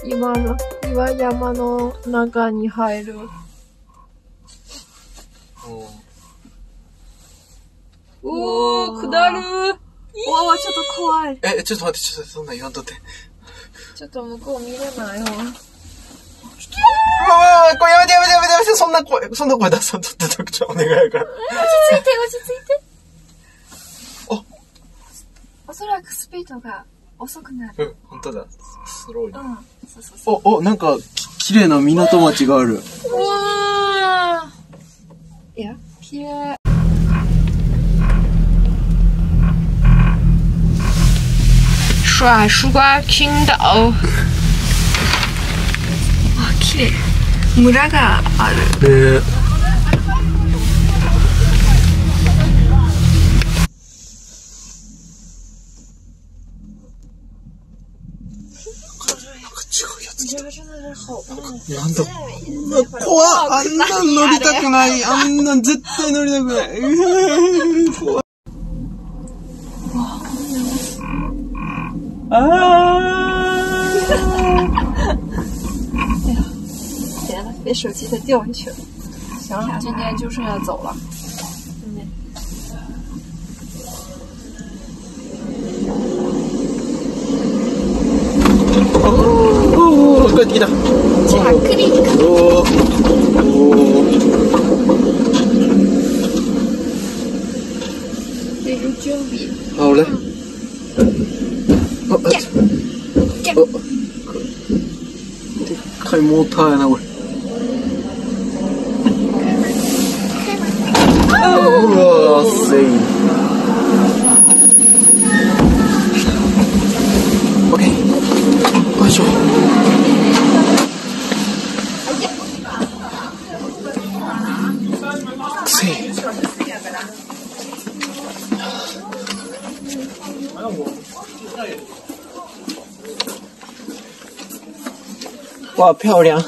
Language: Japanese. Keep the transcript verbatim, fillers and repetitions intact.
岩の、岩山の中に入る。おー、下るー。うわー、ちょっと怖い。 え、ちょっと待って、ちょっとそんなん言わんとって。 ちょっと向こう見れないわ。うわー、 これやめてやめてやめてやめて、そんな声、そんな声出さんとって特徴お願いやから。 落ち着いて、落ち着いて。 お、 おそらくスピードが遅くなる。 うん、ほんとだ。スローに。 うん、そうそうそう。 お、お、なんか、き、綺麗な港町がある。 うわー。いや、綺麗。甩树瓜群島。あ、綺麗。村がある。 えーなんだ、怖っ、あんなん乗りたくない。あんなん絶対乗りたくない。怖い。啊！ 哎呀，天呐，别手机它掉下去了。行了，今天就是要走了。嗯。 おー、帰ってきた。 じゃあ、クリック。 おー。おー。 出る準備。 あ、俺。あ、 ギャッギャッ。 でっかいモーターやな、これ。うわー、せい。オッケー。よいしょ。せい。哇，漂亮！